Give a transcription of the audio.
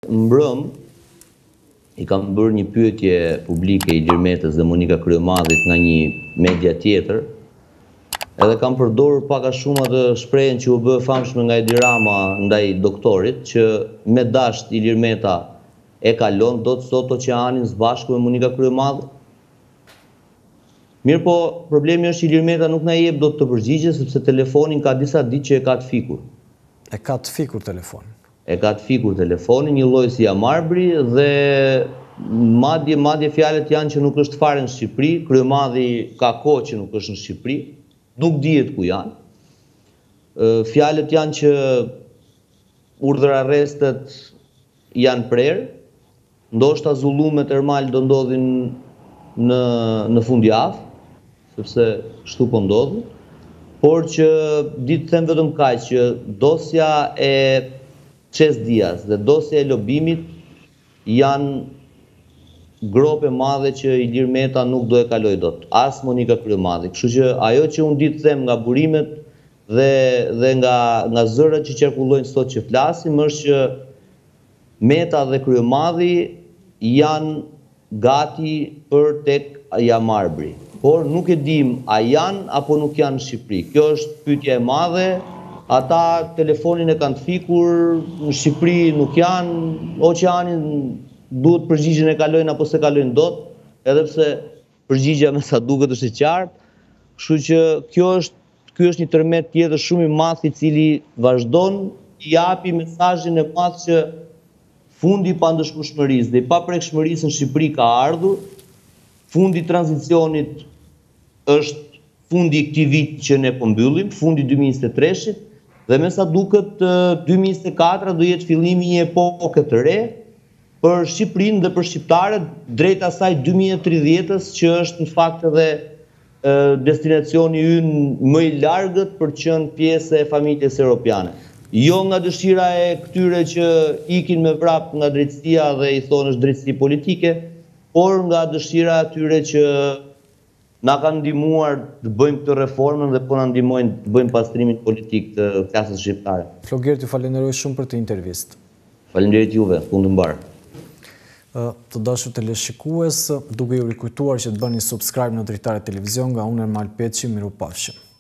Mbrëm, i kam bërë një pyetje publike Ilir Metës dhe Monika Kryemadhit nga një media tjetër, edhe kam përdorur pak a shumë atë shprehjen që u bë famshme nga Edi Rama ndaj doktorit, që me dasht Ilir Meta e kalon dot sot oqeanin së bashku me Monika Kryemadh. Mirë po, problemi është Ilir Meta nuk na jep dot të përgjigje, sepse telefonin ka disa ditë që e ka të fikur. E ka të fikur telefonin? E ka të fikur telefonin, një lloj si Amarbri, dhe madje fjalët janë që nuk është fare në Shqipëri, Kryemadhi ka kohë që nuk është në Shqipëri, nuk dihet ku janë. Fjalët janë që urdhër arrestet janë prerë, ndoshta zullume termal do ndodhin në fundjavë, sepse kështu po ndodhin, por që ditë them vetëm kaq që dosja e Çes Dias dhe dosja e lobimit janë grope madhe që Ilir Meta nuk do e kaloj dot, as Monika Kryemadhi. Kështu që ajo që unë ditë them nga burimet dhe nga zërat që qarkullojnë sot që flasim, është që Meta dhe Kryemadhi janë gati për tek Amarbri. Por nuk e dim a janë apo nuk janë në Shqipëri. Kjo është pyetja e madhe. Ata telefonin e kanë të fikur, në Shqipëri nuk janë, oqeanin duhet përgjigjen e kalojnë apo se kalojnë dot, edhe pse përgjigja me sa duket është e qartë. Kështu që ky është një tërmet tjetër shumë i madh i cili vazhdon t'i japi mesazhin e madh që fundi i pandëshkueshmërisë dhe i paprekshmërisë në Shqipëri ka ardhur. Fundi i tranzicionit është fundi i këtij viti që ne po mbyllim, fundi 2023-shit, dhe me sa duket 2024 do jetë fillimi i një epoke të re për Shqipërinë dhe për shqiptarët drejt asaj 2030-s, që është në fakt edhe destinacioni ynë më i largët për të qenë pjesë e familjes europiane. Jo nga dëshira e këtyre që ikin me vrap nga drejtësia dhe i thonë është drejtësi politike, por nga dëshira atyre që na kanë ndihmuar të bëjmë këtë reformën dhe po na ndihmojnë të bëjmë pastrimin politik të klasës shqiptare. Floger, ju falenderoj shumë për këtë intervistë. Faleminderit juve, punë të mbarë. Të dashur teleshikues, duke ju rikujtuar që të bëni subscribe në Dritare Televizion, nga unë Ermal Peçi, mirupafshim.